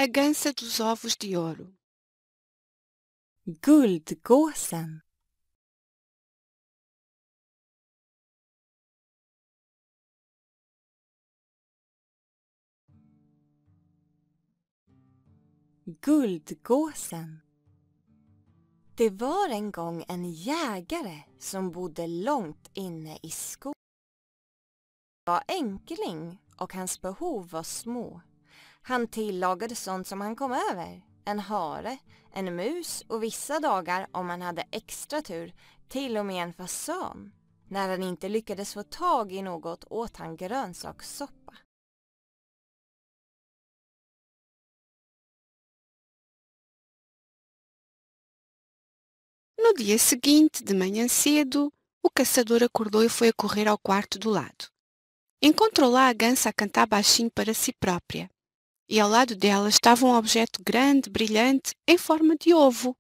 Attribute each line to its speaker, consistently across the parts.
Speaker 1: A gansa dos ovos de ouro.
Speaker 2: Guldgåsen. Guldgåsen. Det var en gång en jägare som bodde långt inne i skogen. Han var enkling och hans behov var små. Han tillagade sånt som han kom över. En hare, en mus och vissa dagar, om han hade extra tur, till och med en fasan. När han inte lyckades få tag i något åt han grönsakssoppa.
Speaker 1: No dia seguinte, de manhã cedo, o caçador acordou e foi a correr ao quarto do lado. Encontrou lá a gansa a cantar baixinho para si própria. E ao lado dela estava um objeto grande, brilhante, em forma de ovo.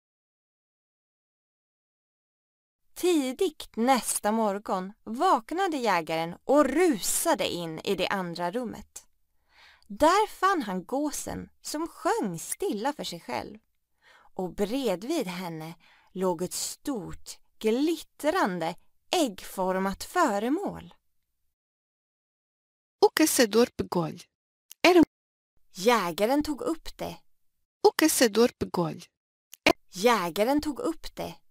Speaker 2: Tidigt nästa morgon vaknade jägaren och rusade in i det andra rummet. Där fann han gåsen som sjöng stilla för sig själv. Och bredvid henne låg ett stort, glittrande, äggformat föremål.
Speaker 1: O caçador pegou-lhe.
Speaker 2: Jägaren tog upp det.
Speaker 1: O caçador pegou-lhe.
Speaker 2: Jägaren tog upp det.